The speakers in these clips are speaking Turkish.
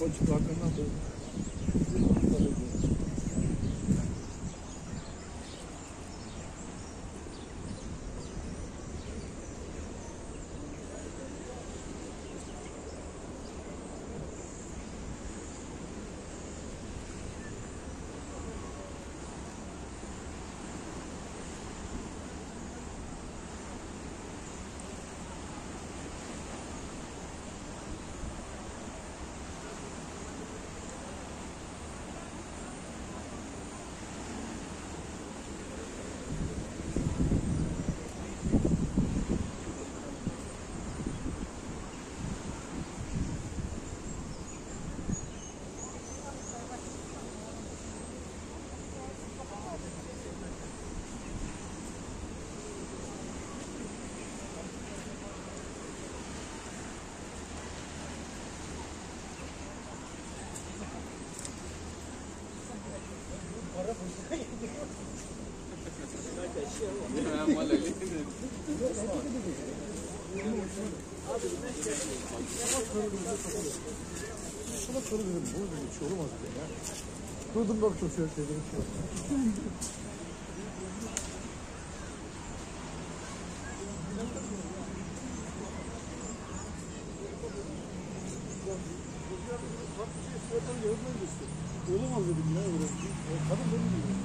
Koçuk hakkında bu. Durdum bak çok şey dedim. Olamaz dedim ya. Kadın benim gibi.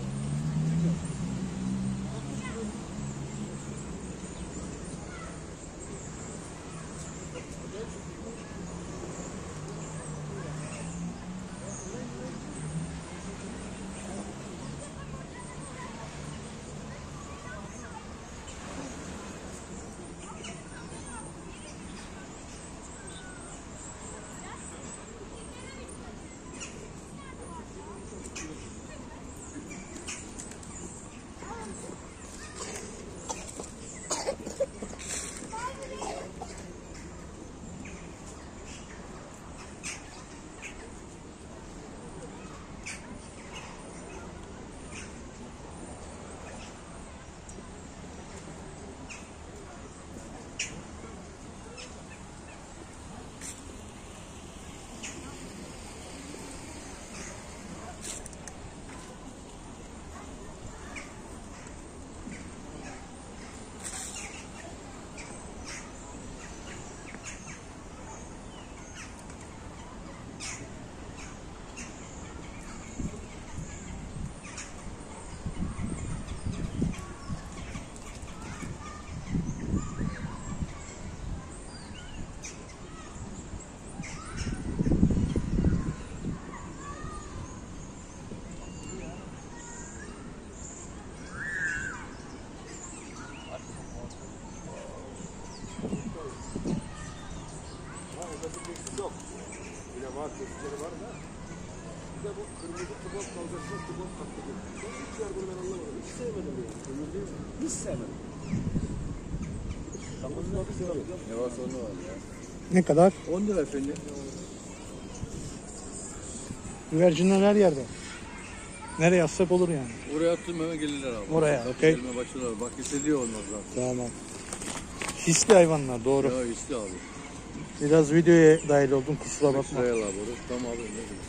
Yok. Yine var, kesicileri var da. Bir de bu kırmızı tıbak kalacaksa tıbak katlı gibi. Hiç yer bunu ben anlamadım. Hiç sevmedim yani. Ömür değil mi? Hiç sevmedim. Ne varsa onu var ya. Ne kadar? 10 lira efendim. Güvercinler her yerde. Nereye atsak olur yani. Oraya attım hemen gelirler abi. Oraya, okey. Gelme başlıyorlar. Bak hissediyor onlar zaten. Tamam. Hisli hayvanlar, doğru. Ya hisli abi. Biraz videoya dahil oldum, kusura bakma. Sırayla abi orası. Tamam abi. Ne demek?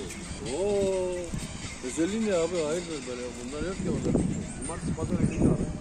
Ooo. Özelliği ne abi? Hayırdır böyle? Bunlar yok ya orada. Cumartesi pazar günü abi.